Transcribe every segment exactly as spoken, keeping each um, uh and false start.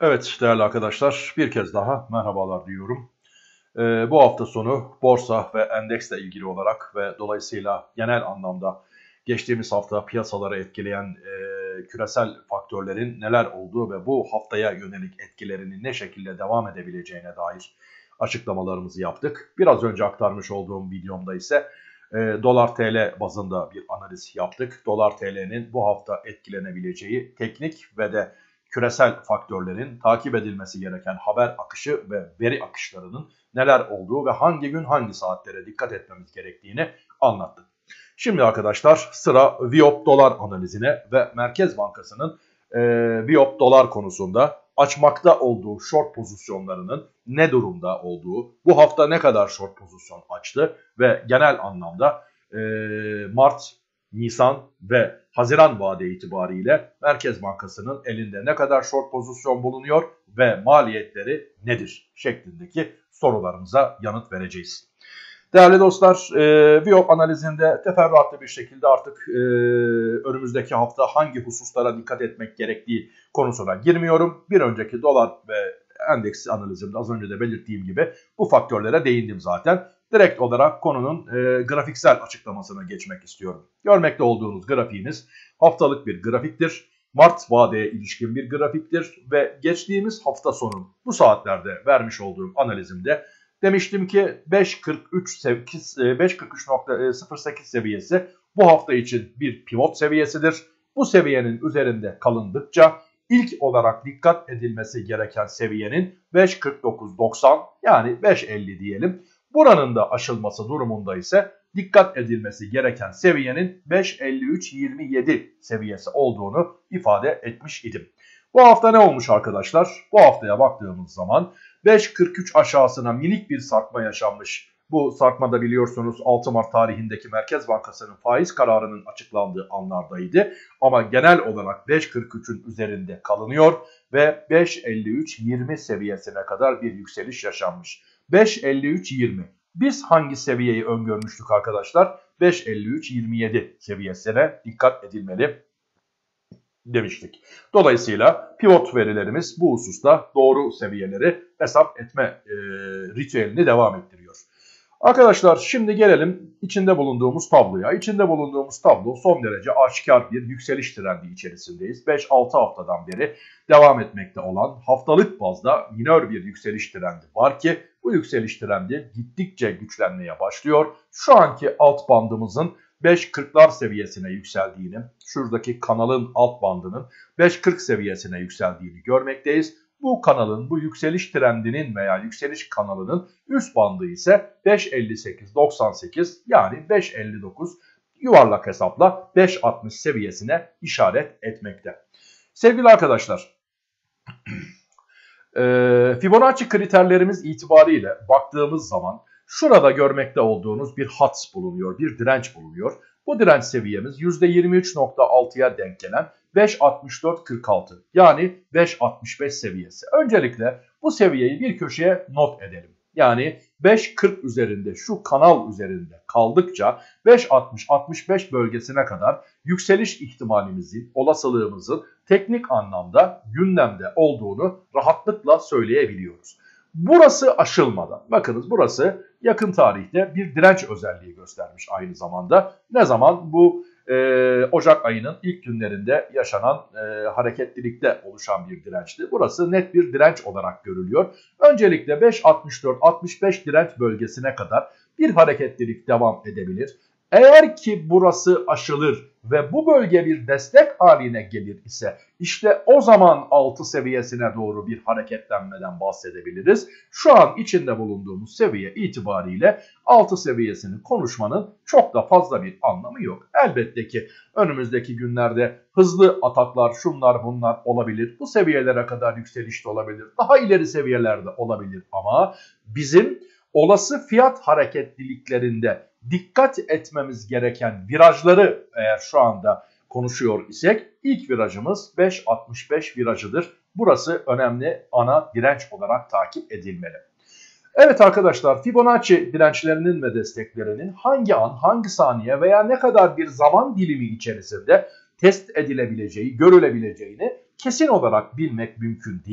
Evet değerli arkadaşlar, bir kez daha merhabalar diyorum. Ee, bu hafta sonu borsa ve endeksle ilgili olarak ve dolayısıyla genel anlamda geçtiğimiz hafta piyasaları etkileyen e, küresel faktörlerin neler olduğu ve bu haftaya yönelik etkilerinin ne şekilde devam edebileceğine dair açıklamalarımızı yaptık. Biraz önce aktarmış olduğum videomda ise e, dolar T L bazında bir analiz yaptık. Dolar T L'nin bu hafta etkilenebileceği teknik ve de küresel faktörlerin takip edilmesi gereken haber akışı ve veri akışlarının neler olduğu ve hangi gün hangi saatlere dikkat etmemiz gerektiğini anlattık. Şimdi arkadaşlar sıra Viyop dolar analizine ve Merkez Bankası'nın e, Viyop dolar konusunda açmakta olduğu short pozisyonlarının ne durumda olduğu, bu hafta ne kadar short pozisyon açtı ve genel anlamda e, Mart, Nisan ve Haziran vade itibariyle Merkez Bankası'nın elinde ne kadar short pozisyon bulunuyor ve maliyetleri nedir şeklindeki sorularımıza yanıt vereceğiz. Değerli dostlar, e, Viyop analizinde teferruatlı bir şekilde artık e, önümüzdeki hafta hangi hususlara dikkat etmek gerektiği konusuna girmiyorum. Bir önceki dolar ve endeks analizimde az önce de belirttiğim gibi bu faktörlere değindim zaten. Direkt olarak konunun e, grafiksel açıklamasına geçmek istiyorum. Görmekte olduğunuz grafiğimiz haftalık bir grafiktir. Mart vadeye ilişkin bir grafiktir ve geçtiğimiz hafta sonu bu saatlerde vermiş olduğum analizimde demiştim ki beş kırk üç nokta sıfır sekiz seviyesi bu hafta için bir pivot seviyesidir. Bu seviyenin üzerinde kalındıkça ilk olarak dikkat edilmesi gereken seviyenin beş kırk dokuz doksan yani beş elli diyelim. Buranın da aşılması durumunda ise dikkat edilmesi gereken seviyenin beş elli üç yirmi yedi seviyesi olduğunu ifade etmiş idim. Bu hafta ne olmuş arkadaşlar? Bu haftaya baktığımız zaman beş kırk üç aşağısına minik bir sarkma yaşanmış. Bu sarkma da biliyorsunuz altı Mart tarihindeki Merkez Bankası'nın faiz kararının açıklandığı anlardaydı. Ama genel olarak beş kırk üçün üzerinde kalınıyor ve beş elli üç yirmi seviyesine kadar bir yükseliş yaşanmış. beş elli üç yirmi. Biz hangi seviyeyi öngörmüştük arkadaşlar? beş elli üç yirmi yedi seviyesine dikkat edilmeli demiştik. Dolayısıyla pivot verilerimiz bu hususta doğru seviyeleri hesap etme e, ritüelini devam ettiriyor. Arkadaşlar şimdi gelelim içinde bulunduğumuz tabloya. İçinde bulunduğumuz tablo son derece aşikar bir yükseliş trendi içerisindeyiz. beş altı haftadan beri devam etmekte olan haftalık bazda minör bir yükseliş trendi var ki bu yükseliş trendi gittikçe güçlenmeye başlıyor. Şu anki alt bandımızın beş kırklar seviyesine yükseldiğini, şuradaki kanalın alt bandının beş kırk seviyesine yükseldiğini görmekteyiz. Bu kanalın, bu yükseliş trendinin veya yükseliş kanalının üst bandı ise beş elli sekiz doksan sekiz yani beş elli dokuz yuvarlak hesapla beş altmış seviyesine işaret etmekte. Sevgili arkadaşlar, Fibonacci kriterlerimiz itibariyle baktığımız zaman şurada görmekte olduğunuz bir hat bulunuyor, bir direnç bulunuyor. Bu direnç seviyemiz yüzde yirmi üç nokta altıya denk gelen beş altmış dört kırk altı yani beş altmış beş seviyesi. Öncelikle bu seviyeyi bir köşeye not edelim. Yani beş kırk üzerinde şu kanal üzerinde kaldıkça beş altmış altmış beş bölgesine kadar yükseliş ihtimalimizin, olasılığımızın teknik anlamda gündemde olduğunu rahatlıkla söyleyebiliyoruz. Burası aşılmadan, bakınız burası yakın tarihte bir direnç özelliği göstermiş aynı zamanda. Ne zaman? Bu e, Ocak ayının ilk günlerinde yaşanan e, hareketlilikte oluşan bir dirençti. Burası net bir direnç olarak görülüyor. Öncelikle beş altmış dört altmış beş direnç bölgesine kadar bir hareketlilik devam edebilir. Eğer ki burası aşılır ve bu bölge bir destek haline gelir ise işte o zaman altı seviyesine doğru bir hareketlenmeden bahsedebiliriz. Şu an içinde bulunduğumuz seviye itibariyle altı seviyesini konuşmanın çok da fazla bir anlamı yok. Elbette ki önümüzdeki günlerde hızlı ataklar, şunlar bunlar olabilir. Bu seviyelere kadar yükseliş de olabilir. Daha ileri seviyelerde olabilir ama bizim olası fiyat hareketliliklerinde dikkat etmemiz gereken virajları eğer şu anda konuşuyor isek ilk virajımız beş altmış beş virajıdır. Burası önemli ana direnç olarak takip edilmeli. Evet arkadaşlar, Fibonacci dirençlerinin ve desteklerinin hangi an, hangi saniye veya ne kadar bir zaman dilimi içerisinde test edilebileceği, görülebileceğini kesin olarak bilmek mümkün değil.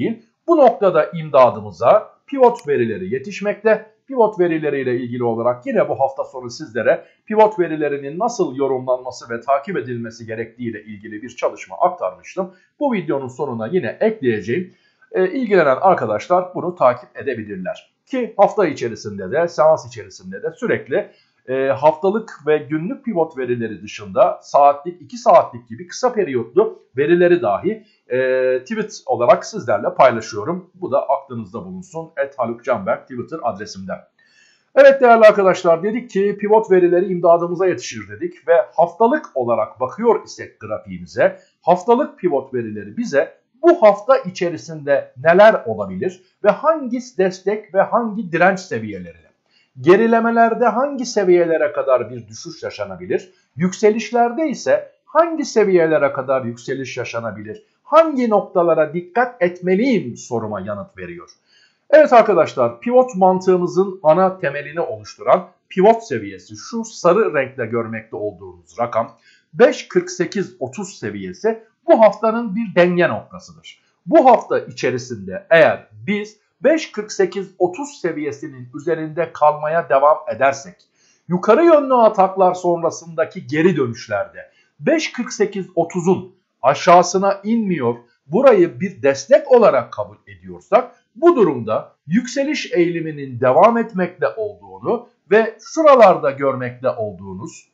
Bu noktada imdadımıza pivot verileri yetişmekte. Pivot verileriyle ilgili olarak yine bu hafta sonu sizlere pivot verilerinin nasıl yorumlanması ve takip edilmesi gerektiği ile ilgili bir çalışma aktarmıştım. Bu videonun sonuna yine ekleyeceğim. E, ilgilenen arkadaşlar bunu takip edebilirler. Ki hafta içerisinde de, seans içerisinde de sürekli e, haftalık ve günlük pivot verileri dışında saatlik, iki saatlik gibi kısa periyotlu verileri dahi e, tweet olarak sizlerle paylaşıyorum. Bu da aklınızda bulunsun. et haluk canberk Twitter adresimden. Evet değerli arkadaşlar, dedik ki pivot verileri imdadımıza yetişir dedik ve haftalık olarak bakıyor isek grafiğimize, haftalık pivot verileri bize bu hafta içerisinde neler olabilir ve hangi destek ve hangi direnç seviyelerine, gerilemelerde hangi seviyelere kadar bir düşüş yaşanabilir, yükselişlerde ise hangi seviyelere kadar yükseliş yaşanabilir, hangi noktalara dikkat etmeliyim soruma yanıt veriyor. Evet arkadaşlar, pivot mantığımızın ana temelini oluşturan pivot seviyesi, şu sarı renkle görmekte olduğunuz rakam beş kırk sekiz otuz seviyesi bu haftanın bir denge noktasıdır. Bu hafta içerisinde eğer biz beş kırk sekiz otuz seviyesinin üzerinde kalmaya devam edersek, yukarı yönlü ataklar sonrasındaki geri dönüşlerde beş kırk sekiz otuzun aşağısına inmiyor, burayı bir destek olarak kabul ediyorsak, bu durumda yükseliş eğiliminin devam etmekte olduğunu ve şuralarda görmekte olduğunuz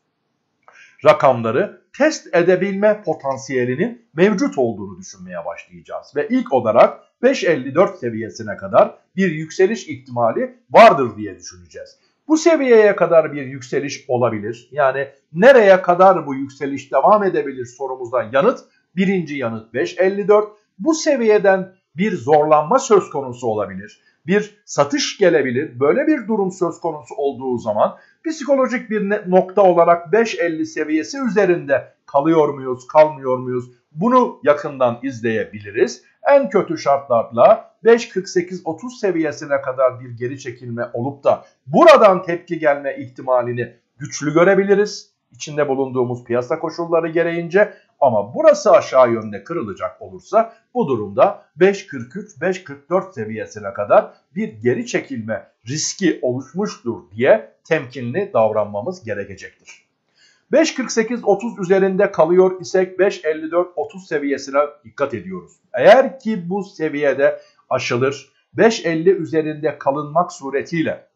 rakamları test edebilme potansiyelinin mevcut olduğunu düşünmeye başlayacağız. Ve ilk olarak beş elli dört seviyesine kadar bir yükseliş ihtimali vardır diye düşüneceğiz. Bu seviyeye kadar bir yükseliş olabilir. Yani nereye kadar bu yükseliş devam edebilir sorumuza yanıt, birinci yanıt beş elli dört. Bu seviyeden bir zorlanma söz konusu olabilir. Bir satış gelebilir. Böyle bir durum söz konusu olduğu zaman psikolojik bir nokta olarak beş elli seviyesi üzerinde kalıyor muyuz, kalmıyor muyuz? Bunu yakından izleyebiliriz. En kötü şartlarla beş kırk sekiz otuz seviyesine kadar bir geri çekilme olup da buradan tepki gelme ihtimalini güçlü görebiliriz. İçinde bulunduğumuz piyasa koşulları gereğince, ama burası aşağı yönde kırılacak olursa bu durumda beş kırk üç beş kırk dört seviyesine kadar bir geri çekilme riski oluşmuştur diye temkinli davranmamız gerekecektir. beş kırk sekiz otuz üzerinde kalıyor isek beş elli dört otuz seviyesine dikkat ediyoruz. Eğer ki bu seviyede aşılır, beş elli üzerinde kalınmak suretiyle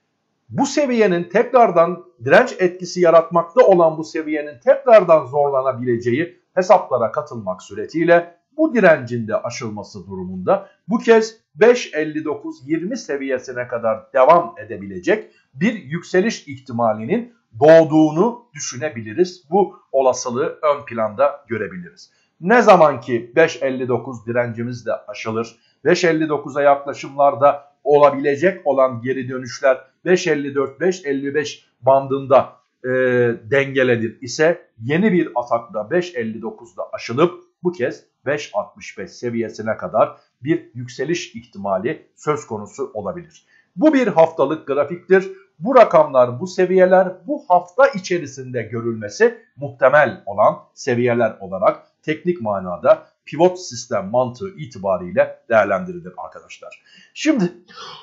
bu seviyenin tekrardan direnç etkisi yaratmakta olan bu seviyenin tekrardan zorlanabileceği hesaplara katılmak suretiyle bu direncin de aşılması durumunda bu kez beş elli dokuz yirmi seviyesine kadar devam edebilecek bir yükseliş ihtimalinin doğduğunu düşünebiliriz. Bu olasılığı ön planda görebiliriz. Ne zaman ki beş elli dokuz direncimiz de aşılır, beş elli dokuza yaklaşımlarda olabilecek olan geri dönüşler beş elli dört beş elli beş bandında e, dengelenir ise yeni bir atakla beş elli dokuzda aşılıp bu kez beş altmış beş seviyesine kadar bir yükseliş ihtimali söz konusu olabilir. Bu bir haftalık grafiktir. Bu rakamlar, bu seviyeler bu hafta içerisinde görülmesi muhtemel olan seviyeler olarak teknik manada pivot sistem mantığı itibariyle değerlendirilir arkadaşlar. Şimdi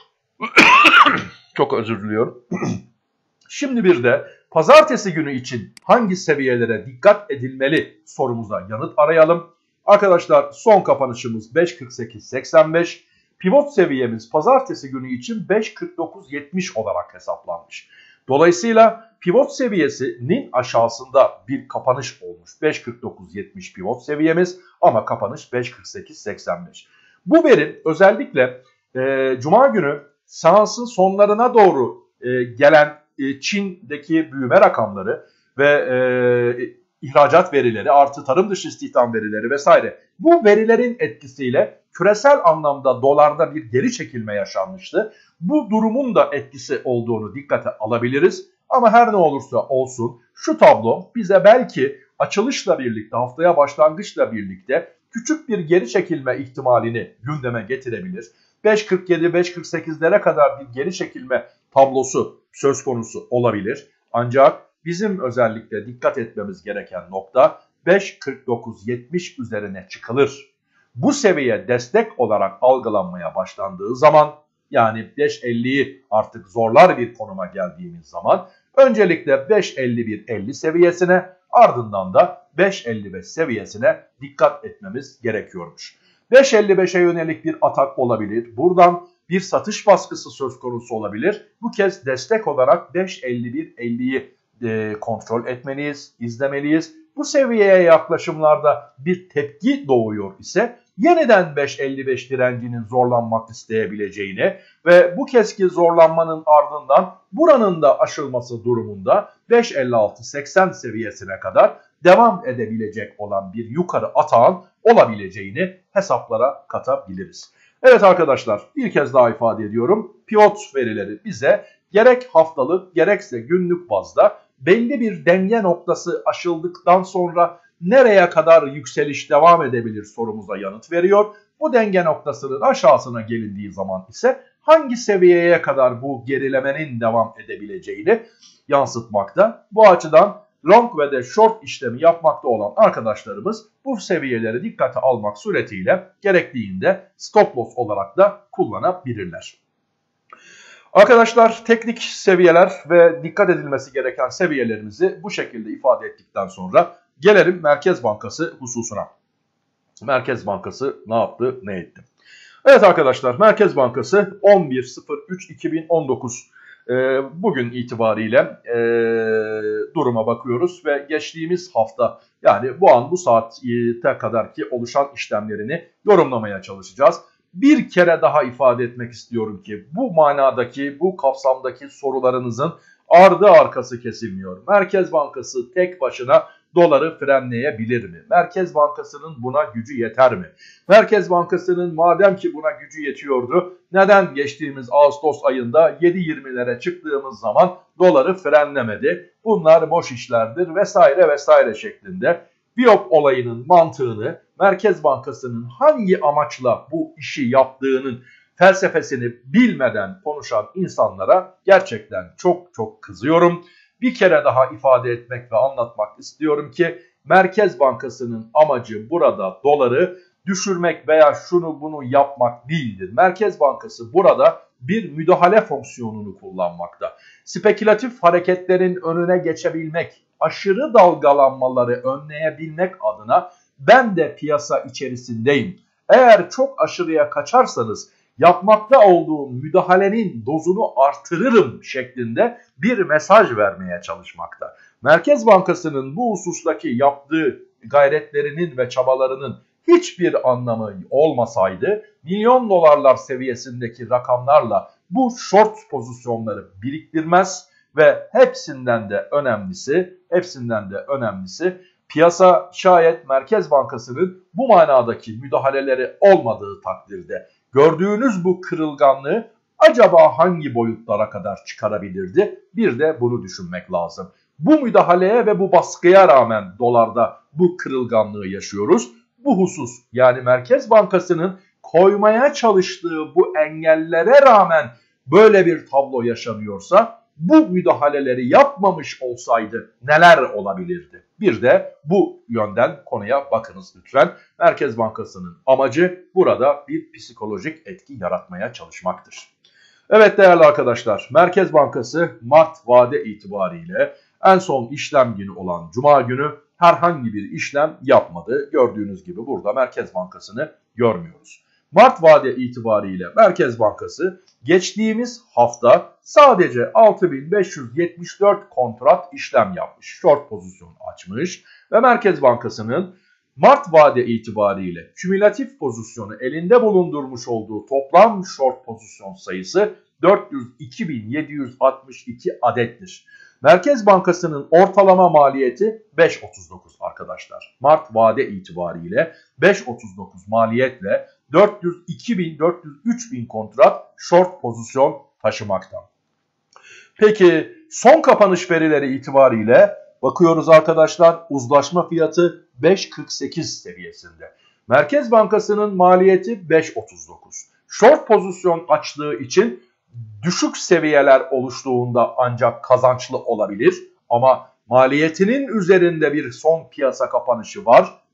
çok özür diliyorum. Şimdi bir de pazartesi günü için hangi seviyelere dikkat edilmeli sorumuza yanıt arayalım. Arkadaşlar son kapanışımız beş kırk sekiz seksen beş. Pivot seviyemiz pazartesi günü için beş kırk dokuz yetmiş olarak hesaplanmış. Dolayısıyla pivot seviyesinin aşağısında bir kapanış olmuş. beş kırk dokuz yetmiş pivot seviyemiz ama kapanış beş kırk sekiz seksen beş. Bu veri özellikle e, Cuma günü seansın sonlarına doğru e, gelen e, Çin'deki büyüme rakamları ve e, ihracat verileri artı tarım dışı istihdam verileri vesaire, bu verilerin etkisiyle küresel anlamda dolarda bir geri çekilme yaşanmıştı. Bu durumun da etkisi olduğunu dikkate alabiliriz. Ama her ne olursa olsun şu tablo bize belki açılışla birlikte, haftaya başlangıçla birlikte küçük bir geri çekilme ihtimalini gündeme getirebilir. beş kırk yedi beş kırk sekizlere kadar bir geri çekilme tablosu söz konusu olabilir. Ancak bizim özellikle dikkat etmemiz gereken nokta beş kırk dokuz yetmiş üzerine çıkılır. Bu seviye destek olarak algılanmaya başlandığı zaman, yani beş elliyi artık zorlar bir konuma geldiğimiz zaman öncelikle beş elli bir elli seviyesine, ardından da beş elli beş seviyesine dikkat etmemiz gerekiyormuş. beş elli beşe yönelik bir atak olabilir. Buradan bir satış baskısı söz konusu olabilir. Bu kez destek olarak beş elli bir elliyi e, kontrol etmeliyiz, izlemeliyiz. Bu seviyeye yaklaşımlarda bir tepki doğuyor ise yeniden beş elli beş direncinin zorlanmak isteyebileceğini ve bu keski zorlanmanın ardından buranın da aşılması durumunda beş elli altı seksen seviyesine kadar devam edebilecek olan bir yukarı atağın olabileceğini hesaplara katabiliriz. Evet arkadaşlar, bir kez daha ifade ediyorum. Pivot verileri bize gerek haftalık gerekse günlük bazda belli bir denge noktası aşıldıktan sonra nereye kadar yükseliş devam edebilir sorumuza yanıt veriyor. Bu denge noktasının aşağısına gelindiği zaman ise hangi seviyeye kadar bu gerilemenin devam edebileceğini yansıtmakta. Bu açıdan long ve de short işlemi yapmakta olan arkadaşlarımız bu seviyeleri dikkate almak suretiyle gerektiğinde stop loss olarak da kullanabilirler. Arkadaşlar, teknik seviyeler ve dikkat edilmesi gereken seviyelerimizi bu şekilde ifade ettikten sonra gelelim Merkez Bankası hususuna. Merkez Bankası ne yaptı, ne etti? Evet arkadaşlar, Merkez Bankası on bir Eylül iki bin on dokuz e, bugün itibariyle e, duruma bakıyoruz ve geçtiğimiz hafta, yani bu an bu saate kadarki oluşan işlemlerini yorumlamaya çalışacağız. Bir kere daha ifade etmek istiyorum ki bu manadaki, bu kapsamdaki sorularınızın ardı arkası kesilmiyor. Merkez Bankası tek başına doları frenleyebilir mi? Merkez Bankası'nın buna gücü yeter mi? Merkez Bankası'nın madem ki buna gücü yetiyordu, neden geçtiğimiz Ağustos ayında yedi yirmilere çıktığımız zaman doları frenlemedi? Bunlar boş işlerdir vesaire vesaire şeklinde Biyop olayının mantığını, Merkez Bankası'nın hangi amaçla bu işi yaptığının felsefesini bilmeden konuşan insanlara gerçekten çok çok kızıyorum. Bir kere daha ifade etmek ve anlatmak istiyorum ki Merkez Bankası'nın amacı burada doları düşürmek veya şunu bunu yapmak değildir. Merkez Bankası burada bir müdahale fonksiyonunu kullanmakta. Spekülatif hareketlerin önüne geçebilmek, aşırı dalgalanmaları önleyebilmek adına ben de piyasa içerisindeyim. Eğer çok aşırıya kaçarsanız yapmakta olduğum müdahalenin dozunu artırırım şeklinde bir mesaj vermeye çalışmakta. Merkez Bankası'nın bu husustaki yaptığı gayretlerinin ve çabalarının hiçbir anlamı olmasaydı milyon dolarlar seviyesindeki rakamlarla bu short pozisyonları biriktirmez ve hepsinden de önemlisi, hepsinden de önemlisi piyasa şayet Merkez Bankası'nın bu manadaki müdahaleleri olmadığı takdirde gördüğünüz bu kırılganlığı acaba hangi boyutlara kadar çıkarabilirdi? Bir de bunu düşünmek lazım. Bu müdahaleye ve bu baskıya rağmen dolarda bu kırılganlığı yaşıyoruz. Bu husus, yani Merkez Bankası'nın koymaya çalıştığı bu engellere rağmen böyle bir tablo yaşanıyorsa bu müdahaleleri yapmamış olsaydı neler olabilirdi? Bir de bu yönden konuya bakınız lütfen. Merkez Bankası'nın amacı burada bir psikolojik etki yaratmaya çalışmaktır. Evet değerli arkadaşlar, Merkez Bankası Mart vade itibariyle en son işlem günü olan Cuma günü herhangi bir işlem yapmadı. Gördüğünüz gibi burada Merkez Bankası'nı görmüyoruz. Mart vade itibariyle Merkez Bankası geçtiğimiz hafta sadece altı bin beş yüz yetmiş dört kontrat işlem yapmış. Short pozisyon açmış ve Merkez Bankası'nın Mart vade itibariyle kümülatif pozisyonu elinde bulundurmuş olduğu toplam short pozisyon sayısı dört yüz iki bin yedi yüz altmış iki adettir. Merkez Bankası'nın ortalama maliyeti beş virgül otuz dokuz arkadaşlar. Mart vade itibariyle beş virgül otuz dokuz maliyetle dört yüz iki bin dört yüz üç bin kontrat short pozisyon taşımakta. Peki son kapanış verileri itibariyle bakıyoruz arkadaşlar, uzlaşma fiyatı beş virgül kırk sekiz seviyesinde. Merkez Bankası'nın maliyeti beş virgül otuz dokuz. Short pozisyon açtığı için düşük seviyeler oluştuğunda ancak kazançlı olabilir ama maliyetinin üzerinde bir son piyasa kapanışı var.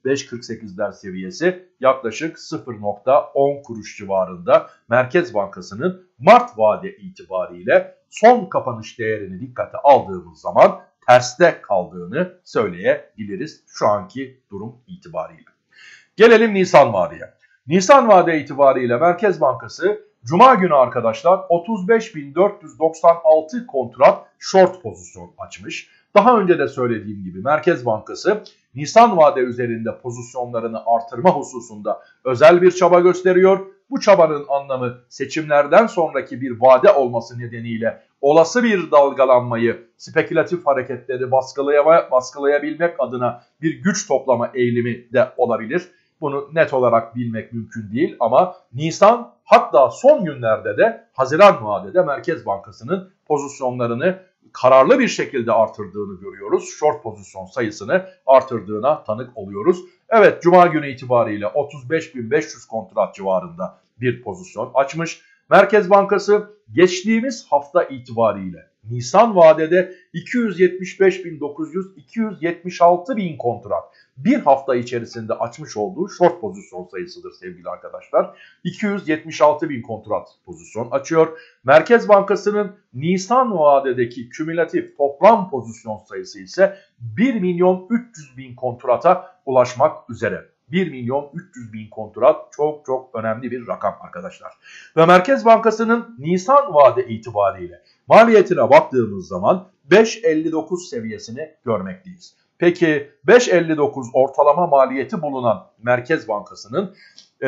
beş kırk sekizler seviyesi yaklaşık sıfır nokta on kuruş civarında. Merkez Bankası'nın Mart vade itibariyle son kapanış değerini dikkate aldığımız zaman terste kaldığını söyleyebiliriz şu anki durum itibariyle. Gelelim Nisan vadeye. Nisan vade itibariyle Merkez Bankası Cuma günü arkadaşlar otuz beş bin dört yüz doksan altı kontrat short pozisyon açmış. Daha önce de söylediğim gibi Merkez Bankası Nisan vade üzerinde pozisyonlarını artırma hususunda özel bir çaba gösteriyor. Bu çabanın anlamı seçimlerden sonraki bir vade olması nedeniyle olası bir dalgalanmayı, spekülatif hareketleri baskılaya, baskılayabilmek adına bir güç toplama eğilimi de olabilir. Bunu net olarak bilmek mümkün değil ama Nisan hatta son günlerde de Haziran vadede Merkez Bankası'nın pozisyonlarını kararlı bir şekilde artırdığını görüyoruz. Short pozisyon sayısını artırdığına tanık oluyoruz. Evet, Cuma günü itibariyle otuz beş bin beş yüz kontrat civarında bir pozisyon açmış. Merkez Bankası geçtiğimiz hafta itibariyle Nisan vadede iki yüz yetmiş beş bin dokuz yüz iki yüz yetmiş altı bin kontrat bir hafta içerisinde açmış olduğu short pozisyon sayısıdır sevgili arkadaşlar. iki yüz yetmiş altı bin kontrat pozisyon açıyor. Merkez Bankası'nın Nisan vadedeki kümülatif toplam pozisyon sayısı ise bir milyon üç yüz bin kontrata ulaşmak üzere. bir milyon üç yüz bin kontrat çok çok önemli bir rakam arkadaşlar. Ve Merkez Bankası'nın Nisan vade itibariyle maliyetine baktığımız zaman beş elli dokuz seviyesini görmekteyiz. Peki beş elli dokuz ortalama maliyeti bulunan Merkez Bankası'nın e,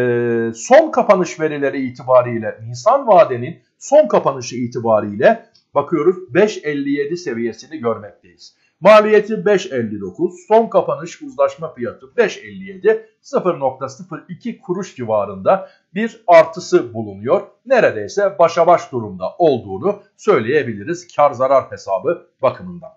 son kapanış verileri itibariyle Nisan vadenin son kapanışı itibariyle bakıyoruz beş elli yedi seviyesini görmekteyiz. Maliyeti beş elli dokuz, son kapanış uzlaşma fiyatı beş elli yedi, sıfır nokta sıfır iki kuruş civarında bir artısı bulunuyor. Neredeyse başa baş durumda olduğunu söyleyebiliriz kar zarar hesabı bakımından.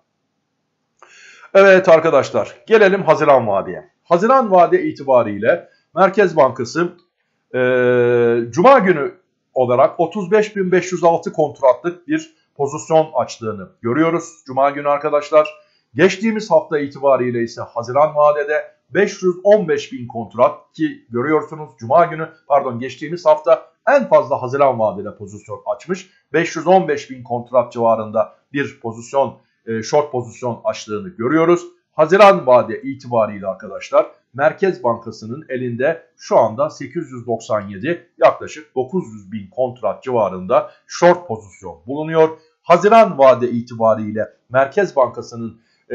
Evet arkadaşlar, gelelim Haziran vadeye. Haziran vade itibariyle Merkez Bankası e, Cuma günü olarak otuz beş bin beş yüz altı kontratlık bir pozisyon açtığını görüyoruz. Cuma günü arkadaşlar. Geçtiğimiz hafta itibariyle ise Haziran vadede beş yüz on beş bin kontrat ki görüyorsunuz Cuma günü pardon geçtiğimiz hafta en fazla Haziran vadede pozisyon açmış. beş yüz on beş bin kontrat civarında bir pozisyon e, short pozisyon açtığını görüyoruz. Haziran vade itibariyle arkadaşlar Merkez Bankası'nın elinde şu anda sekiz yüz doksan yedi yaklaşık dokuz yüz bin kontrat civarında short pozisyon bulunuyor. Haziran vade itibariyle Merkez Bankası'nın e,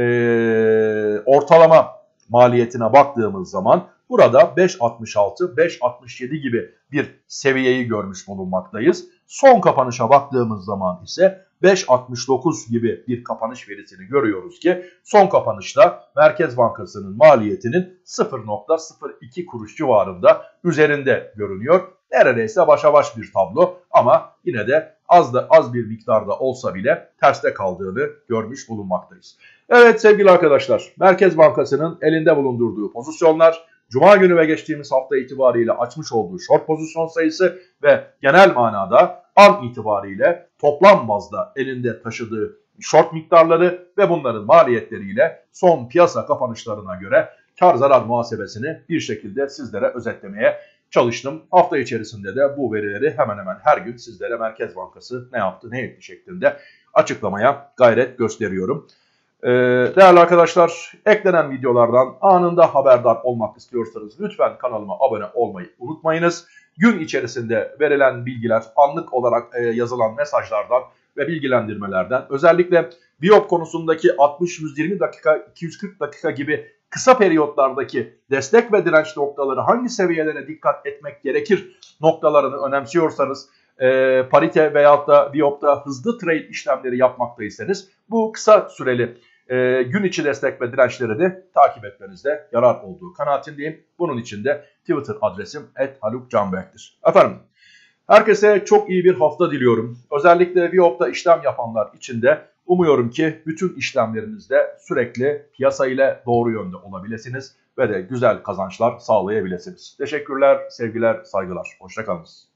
ortalama maliyetine baktığımız zaman burada beş altmış altı beş altmış yedi gibi bir seviyeyi görmüş bulunmaktayız. Son kapanışa baktığımız zaman ise beş altmış dokuz gibi bir kapanış verisini görüyoruz ki son kapanışta Merkez Bankası'nın maliyetinin sıfır nokta sıfır iki kuruş civarında üzerinde görünüyor. Neredeyse başa baş bir tablo ama yine de az da az bir miktarda olsa bile terste kaldığını görmüş bulunmaktayız. Evet sevgili arkadaşlar, Merkez Bankası'nın elinde bulundurduğu pozisyonlar, Cuma günü ve geçtiğimiz hafta itibariyle açmış olduğu short pozisyon sayısı ve genel manada an itibariyle toplam bazda elinde taşıdığı short miktarları ve bunların maliyetleriyle son piyasa kapanışlarına göre kar zarar muhasebesini bir şekilde sizlere özetlemeye çalıştım. Hafta içerisinde de bu verileri hemen hemen her gün sizlere Merkez Bankası ne yaptı ne etti şeklinde açıklamaya gayret gösteriyorum. Ee, değerli arkadaşlar, eklenen videolardan anında haberdar olmak istiyorsanız lütfen kanalıma abone olmayı unutmayınız. Gün içerisinde verilen bilgiler anlık olarak e, yazılan mesajlardan ve bilgilendirmelerden özellikle Viyop konusundaki altmış yüz yirmi dakika iki yüz kırk dakika gibi kısa periyotlardaki destek ve direnç noktaları hangi seviyelere dikkat etmek gerekir noktalarını önemsiyorsanız e, parite veyahut da Viyop'ta hızlı trade işlemleri yapmaktaysanız bu kısa süreli e, gün içi destek ve dirençleri de takip etmenizde yarar olduğu kanaatindeyim. Bunun için de Twitter adresim et halukcanberk'tir. Efendim, herkese çok iyi bir hafta diliyorum. Özellikle Viyop'ta işlem yapanlar için de umuyorum ki bütün işlemlerinizde sürekli piyasa ile doğru yönde olabilirsiniz ve de güzel kazançlar sağlayabilirsiniz. Teşekkürler, sevgiler, saygılar. Hoşça kalınız.